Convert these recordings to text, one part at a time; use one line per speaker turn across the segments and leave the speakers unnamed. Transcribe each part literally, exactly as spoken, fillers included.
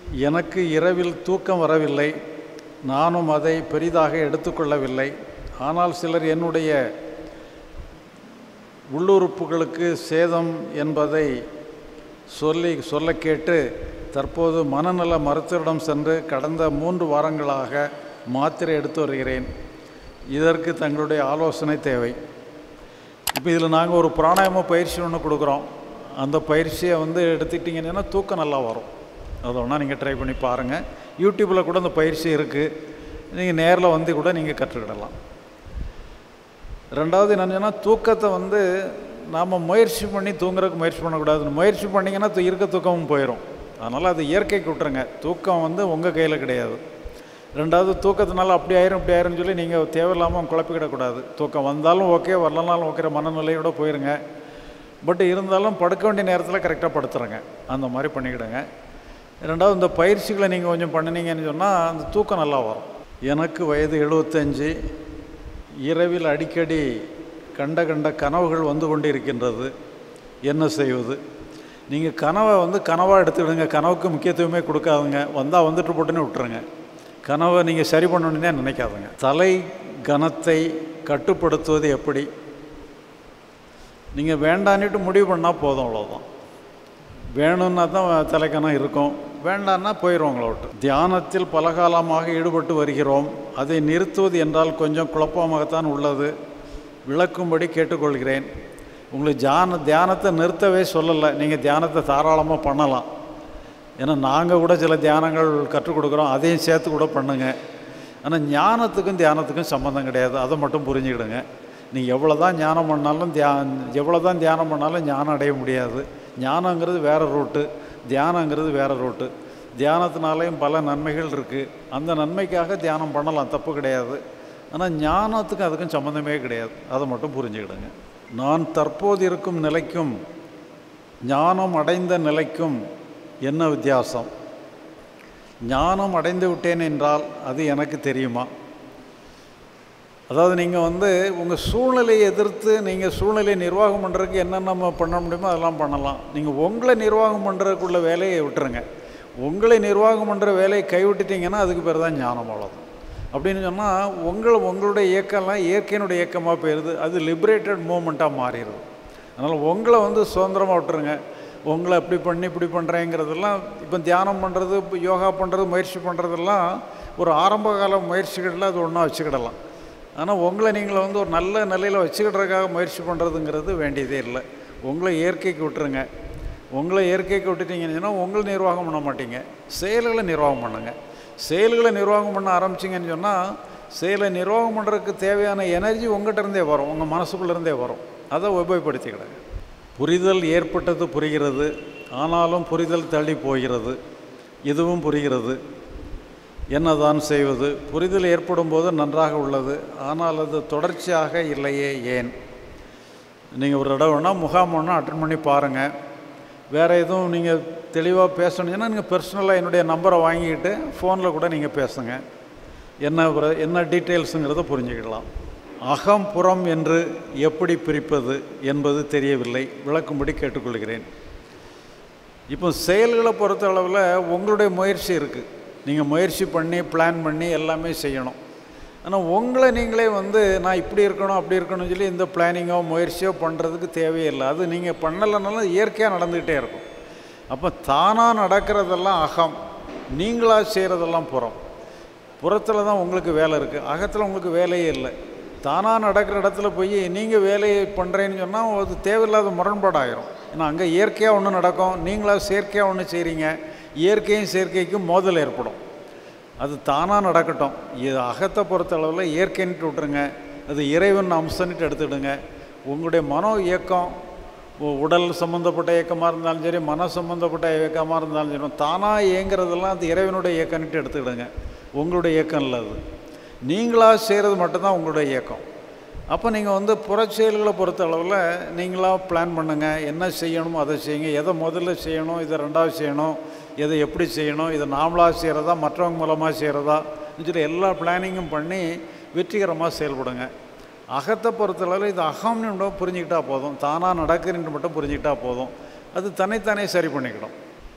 எனக்கு இரவில் தூக்கம் வரவில்லை. நானும் அதை பெரிதாக எடுத்துக்கொள்ளவில்லை. ஆனால் சிலர் என்னுடைய உள்ளுறுப்புகளுக்கு சேதம் என்பதை சொல்லி சொல்ல கேட்டு தற்போது மனநல மருத்துவரிடம் சென்று கடந்த மூன்று வாரங்களாக மாத்திரை எடுத்து வருகிறேன். இதற்கு தங்களுடைய ஆலோசனை தேவை. இப்போ இதில் நாங்கள் ஒரு பிராணாயாம பயிற்சி ஒன்று கொடுக்குறோம். அந்த பயிற்சியை வந்து எடுத்துக்கிட்டிங்கன்னா தூக்கம் நல்லா வரும். அதை ஒன்றா நீங்கள் ட்ரை பண்ணி பாருங்கள். யூடியூப்பில் கூட அந்த பயிற்சி இருக்குது. நீங்கள் நேரில் வந்து கூட நீங்கள் கற்றுக்கிடலாம். ரெண்டாவது என்னென்னா, தூக்கத்தை வந்து நாம் முயற்சி பண்ணி தூங்குறதுக்கு முயற்சி பண்ணக்கூடாது. முயற்சி பண்ணிங்கன்னா இருக்க தூக்கமும் போயிடும். அதனால் அது இயற்கைக்கு விட்டுருங்க. தூக்கம் வந்து உங்கள் கையில் கிடையாது. ரெண்டாவது, தூக்கத்தினால அப்படி ஆயிரும் இப்படி ஆயிரும்னு சொல்லி நீங்கள் தேவையில்லாமல் குழப்பிக்கிடக்கூடாது. தூக்கம் வந்தாலும் ஓகே, வரலனாலும் ஓகே, மனநிலையோடு போயிருங்க. பட் இருந்தாலும் படுக்க வேண்டிய நேரத்தில் கரெக்டாக படுத்துறங்க. அந்த மாதிரி பண்ணிக்கிடுங்க. ரெண்டாவது, இந்த பயிற்சிகளை நீங்கள் கொஞ்சம் பண்ணினீங்கன்னு சொன்னால் அந்த தூக்கம் நல்லா வரும். எனக்கு வயது எழுபத்தஞ்சு. இரவில் அடிக்கடி கண்ட கண்ட கனவுகள் வந்து கொண்டு இருக்கின்றது. என்ன செய்வது? நீங்கள் கனவை வந்து கனவாக எடுத்துக்கிடுங்க. கனவுக்கு முக்கியத்துவமே கொடுக்காதுங்க. வந்தால் வந்துட்டு போட்டுன்னு விட்டுருங்க. கனவை நீங்கள் சரி பண்ணணுன்னே நினைக்காதுங்க. தலை கனத்தை கட்டுப்படுத்துவது எப்படி? நீங்கள் வேண்டான்னுட்டு முடிவு பண்ணால் போதும், அவ்வளோதான். வேணும்னா தான் தலைக்கணம் இருக்கும், வேண்டான்னா போயிடும் உங்களை விட்டு. தியானத்தில் பலகாலமாக ஈடுபட்டு வருகிறோம். அதை நிறுத்துவது என்றால் கொஞ்சம் குழப்பமாகத்தான் உள்ளது. விளக்கும்படி கேட்டுக்கொள்கிறேன். உங்களுக்கு தியான தியானத்தை நிறுத்தவே சொல்லலை. நீங்கள் தியானத்தை தாராளமாக பண்ணலாம். ஏன்னா நாங்கள் கூட சில தியானங்கள் கற்றுக் கொடுக்குறோம். அதையும் சேர்த்து கூட பண்ணுங்க. ஆனால் ஞானத்துக்கும் தியானத்துக்கும் சம்மந்தம் கிடையாது. அதை மட்டும் புரிஞ்சுக்கிடுங்க. நீங்கள் எவ்வளோ தான் ஞானம் பண்ணாலும் தியா எவ்வளோ தான் தியானம் பண்ணாலும் ஞானம் அடைய முடியாது. ஞானங்கிறது வேறு ரூட்டு, தியானங்கிறது வேறு ரூட்டு. தியானத்தினாலேயும் பல நன்மைகள் இருக்குது. அந்த நன்மைக்காக தியானம் பண்ணலாம், தப்பு கிடையாது. ஆனால் ஞானத்துக்கும் அதுக்கும் சம்மந்தமே கிடையாது. அதை மட்டும் புரிஞ்சுக்கிடுங்க. நான் தற்போது இருக்கும் நிலைக்கும் ஞானம் அடைந்த நிலைக்கும் என்ன வித்தியாசம்? ஞானம் அடைந்து விட்டேன் என்றால் அது எனக்கு தெரியுமா? அதாவது நீங்கள் வந்து உங்கள் சூழ்நிலையை எதிர்த்து நீங்கள் சூழ்நிலையை நிர்வாகம் பண்ணுறதுக்கு என்னென்ன பண்ண முடியுமோ அதெல்லாம் பண்ணலாம். நீங்கள் உங்களை நிர்வாகம் பண்ணுறதுக்குள்ள வேலையை விட்டுருங்க. உங்களை நிர்வாகம் பண்ணுற வேலையை கைவிட்டுட்டிங்கன்னா அதுக்கு பேர் தான் ஞானம். அவ்வளோதான். அப்படின்னு சொன்னால் உங்களை உங்களுடைய இயக்கம்லாம் இயற்கையினுடைய இயக்கமாக போயிடுது. அது லிபரேட்டட் மூமெண்ட்டாக மாறிடுது. அதனால் உங்களை வந்து சுதந்திரமாக விட்டுருங்க. உங்களை அப்படி பண்ணி இப்படி பண்ணுறேங்கிறதெல்லாம் இப்போ தியானம் பண்ணுறது, இப்போ யோகா பண்ணுறது, முயற்சி பண்ணுறதெல்லாம் ஒரு ஆரம்ப கால முயற்சிகளில் அது ஒன்றா வச்சுக்கிடலாம். ஆனால் உங்களை நீங்களை வந்து ஒரு நல்ல நிலையில் வச்சுக்கிடுறதுக்காக முயற்சி பண்ணுறதுங்கிறது வேண்டியதே இல்லை. உங்களை இயற்கைக்கு விட்டுருங்க. உங்களை இயற்கைக்கு விட்டுட்டிங்கன்னு சொன்னால் உங்களை நிர்வாகம் பண்ண மாட்டீங்க, செயல்களை நிர்வாகம் பண்ணுங்க. செயல்களை நிர்வாகம் பண்ண ஆரம்பிச்சிங்கன்னு சொன்னால் செயலை நிர்வாகம் பண்ணுறதுக்கு தேவையான எனர்ஜி உங்கள்கிட்ட இருந்தே வரும், உங்கள் மனசுக்குள்ளேருந்தே வரும். அதை உபயோகப்படுத்திக்கிடுங்க. புரிதல் ஏற்பட்டது புரிகிறது, ஆனாலும் புரிதல் தள்ளி போகிறது. இதுவும் புரிகிறது, என்னதான் செய்வது? புரிதல் ஏற்படும் போது நன்றாக உள்ளது, ஆனால் அது தொடர்ச்சியாக இல்லையே, ஏன்? நீங்கள் ஒரு இடம் வேணால் முகாம் ஒன்றா அட்டன் பண்ணி பாருங்கள். வேறு எதுவும் நீங்கள் தெளிவாக பேசணுன்னா நீங்கள் பர்சனலாக என்னுடைய நம்பரை வாங்கிக்கிட்டு ஃபோனில் கூட நீங்கள் பேசுங்க. என்ன என்ன டீட்டெயில்ஸுங்கிறத புரிஞ்சுக்கிடலாம். அகம் புறம் என்று எப்படி பிரிப்பது என்பது தெரியவில்லை, விளக்கும்படி கேட்டுக்கொள்கிறேன். இப்போ செயல்களை பொறுத்த அளவில் உங்களுடைய முயற்சி இருக்குது. நீங்கள் முயற்சி பண்ணி பிளான் பண்ணி எல்லாமே செய்யணும். ஆனால் உங்களை நீங்களே வந்து நான் இப்படி இருக்கணும் அப்படி இருக்கணும்னு சொல்லி இந்த பிளானிங்கோ முயற்சியோ பண்ணுறதுக்கு தேவையில்லை. அது நீங்கள் பண்ணலைனாலும் இயற்கையாக நடந்துக்கிட்டே இருக்கும். அப்போ தானாக நடக்கிறதெல்லாம் அகம், நீங்களாக செய்கிறதெல்லாம் புறம். புறத்தில் தான் உங்களுக்கு வேலை இருக்குது, அகத்தில் உங்களுக்கு வேலையே இல்லை. தானாக நடக்கிற இடத்துல போய் நீங்கள் வேலையை பண்ணுறேன்னு சொன்னால் அது தேவையில்லாத முரண்பாடாயிரும். ஏன்னா அங்கே இயற்கையாக ஒன்று நடக்கும், நீங்களாக செயற்கையாக ஒன்று செய்கிறீங்க. இயற்கையும் செயற்கைக்கும் மோதல் ஏற்படும். அது தானாக நடக்கட்டும். இது அகத்தை பொறுத்த அளவில் இயற்கைன்ட்டு விட்டுருங்க. அது இறைவன் அம்சன்ட்டு எடுத்துக்கிடுங்க. உங்களுடைய மனோ இயக்கம் உடல் சம்மந்தப்பட்ட இயக்கமாக இருந்தாலும் சரி, மன சம்மந்தப்பட்ட இயக்கமாக இருந்தாலும் சரி, தானாக இயங்கிறதெல்லாம் அது இறைவனுடைய இயக்கம்ட்டு எடுத்துக்கிடுங்க. உங்களுடைய இயக்கம் இல்லை, அது நீங்களாக செய்கிறது மட்டும்தான் உங்களுடைய இயக்கம். அப்போ நீங்கள் வந்து புறச்செயல்களை பொறுத்த அளவில் நீங்களாக பிளான் பண்ணுங்கள். என்ன செய்யணுமோ அதை செய்யுங்க. எதை முதல்ல செய்யணும், இதை ரெண்டாவது செய்யணும், எதை எப்படி செய்யணும், இதை நாமளாக செய்கிறதா மற்றவங்க மூலமாக செய்கிறதா சொல்லி எல்லா பிளானிங்கும் பண்ணி வெற்றிகரமாக செயல்படுங்க. அகத்தை பொறுத்தளவில் இது அகம்னு புரிஞ்சுக்கிட்டால் போதும், தானாக நடக்கிறன்னு மட்டும் புரிஞ்சுக்கிட்டால் போதும். அது தன்னைத்தானே சரி பண்ணிக்கிடும்.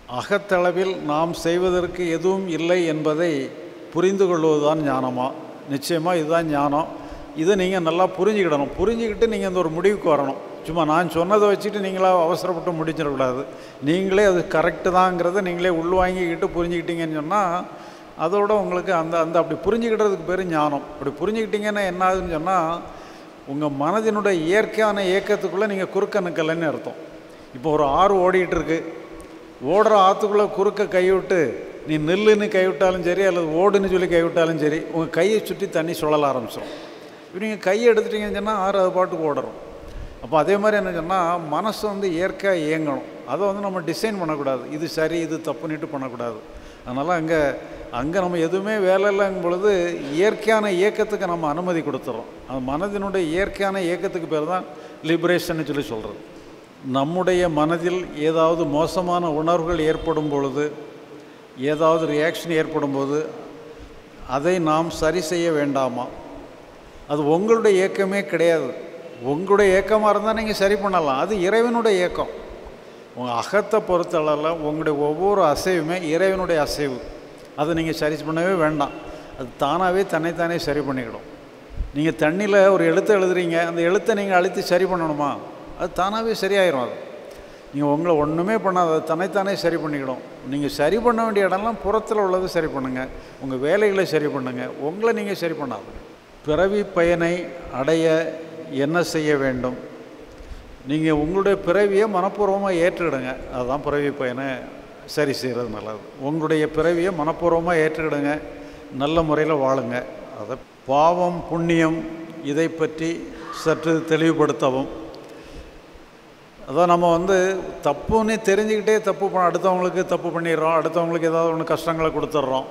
அகத்தளவில் நாம் செய்வதற்கு எதுவும் இல்லை என்பதை புரிந்து கொள்வதுதான் ஞானமா? நிச்சயமாக இதுதான் ஞானம். இதை நீங்கள் நல்லா புரிஞ்சுக்கிடணும். புரிஞ்சுக்கிட்டு நீங்கள் இந்த ஒரு முடிவுக்கு வரணும். சும்மா நான் சொன்னதை வச்சுட்டு நீங்களாக அவசரப்பட்டு முடிச்சிடக்கூடாது. நீங்களே அது கரெக்டு தாங்கிறத நீங்களே உள்வாங்கிக்கிட்டு புரிஞ்சுக்கிட்டீங்கன்னு சொன்னால் அதோட உங்களுக்கு அந்த அந்த அப்படி புரிஞ்சுக்கிட்டதுக்கு பேர் ஞானம். அப்படி புரிஞ்சுக்கிட்டீங்கன்னா என்ன ஆகுதுன்னு சொன்னால் உங்கள் மனதினுடைய இயற்கையான இயக்கத்துக்குள்ளே நீங்கள் குறுக்க நிற்கலைன்னு அர்த்தம். இப்போ ஒரு ஆறு ஓடிக்கிட்டு இருக்கு. ஓடுற ஆற்றுக்குள்ளே குறுக்க கைவிட்டு நீ நெல்லுன்னு கைவிட்டாலும் சரி அல்லது ஓடுன்னு சொல்லி கைவிட்டாலும் சரி உங்கள் கையை சுற்றி தண்ணி சுழல ஆரம்பிச்சிடும். இப்போ நீங்கள் கையை எடுத்துட்டீங்கன்னு சொன்னால் ஆறு அது பாட்டுக்கு ஓடுறோம். அப்போ அதே மாதிரி என்ன சொன்னால் மனசு வந்து இயற்கையாக இயங்கணும். அதை வந்து நம்ம டிசைன் பண்ணக்கூடாது. இது சரி இது தப்புன்னுட்டு பண்ணக்கூடாது. அதனால் அங்கே அங்கே நம்ம எதுவுமே வேலை இல்லைங்கும் பொழுது இயற்கையான இயக்கத்துக்கு நம்ம அனுமதி கொடுத்துறோம். அந்த மனதினுடைய இயற்கையான இயக்கத்துக்கு பேர் தான் லிபரேஷன்னு சொல்லி சொல்கிறது. நம்முடைய மனதில் ஏதாவது மோசமான உணர்வுகள் ஏற்படும் பொழுது, ஏதாவது ரியாக்ஷன் ஏற்படும் போது அதை நாம் சரி செய்ய வேண்டாமா? அது உங்களுடைய இயக்கமே கிடையாது. உங்களுடைய இயக்கமாக இருந்தால் நீங்கள் சரி பண்ணலாம். அது இறைவனுடைய இயக்கம். உங்கள் அகத்தை பொறுத்தளவில் உங்களுடைய ஒவ்வொரு அசைவுமே இறைவனுடைய அசைவு. அதை நீங்கள் சரி பண்ணவே வேண்டாம். அது தானாகவே தன்னைத்தானே சரி பண்ணிக்கிடும். நீங்கள் தண்ணியில் ஒரு எழுத்தை எழுதுறீங்க, அந்த எழுத்தை நீங்கள் அழுத்தி சரி பண்ணணுமா? அது தானாகவே சரியாயிரும். அது நீங்கள் உங்களை ஒன்றுமே பண்ணாது, அது தன்னைத்தானே சரி பண்ணிக்கிடும். நீங்கள் சரி பண்ண வேண்டிய இடம்லாம் புறத்தில் உள்ளது சரி பண்ணுங்கள். உங்கள் வேலைகளை சரி பண்ணுங்கள். உங்களை நீங்கள் சரி பண்ணாது. பிறவி பயனை அடைய என்ன செய்ய வேண்டும்? நீங்கள் உங்களுடைய பிறவியை மனப்பூர்வமாக ஏற்றுக்கிடுங்க. அதுதான் பிறவி பயனை சரி செய்கிறது நல்லது. உங்களுடைய பிறவியை மனப்பூர்வமாக ஏற்றுக்கிடுங்க. நல்ல முறையில் வாழுங்க. அதை பாவம் புண்ணியம் இதை பற்றி சற்று தெளிவுபடுத்தவும். அதான் நம்ம வந்து தப்புன்னு தெரிஞ்சுக்கிட்டே தப்பு பண்ண அடுத்தவங்களுக்கு தப்பு பண்ணிடுறோம். அடுத்தவங்களுக்கு ஏதாவது ஒன்று கஷ்டங்களை கொடுத்துட்றோம்.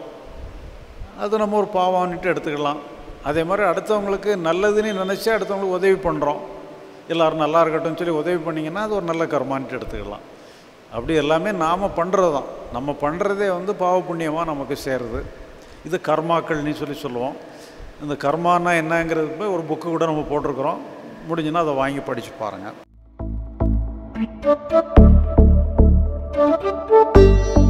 அது நம்ம ஒரு பாவம்னுட்டு எடுத்துக்கலாம். அதே மாதிரி அடுத்தவங்களுக்கு நல்லதுன்னு நினச்சி அடுத்தவங்களுக்கு உதவி பண்ணுறோம். எல்லோரும் நல்லா இருக்கட்டும் சொல்லி உதவி பண்ணிங்கன்னா அது ஒரு நல்ல கர்மான்ட்டு எடுத்துக்கலாம். அப்படி எல்லாமே நாம் பண்ணுறது தான். நம்ம பண்ணுறதே வந்து பாவ புண்ணியமாக நமக்கு சேருது. இது கர்மாக்கள்னு சொல்லி சொல்லுவோம். இந்த கர்மானா என்னங்கிறது போய் ஒரு புக்கு கூட நம்ம போட்டிருக்கிறோம். முடிஞ்சுன்னா அதை வாங்கி படித்து பாருங்கள்.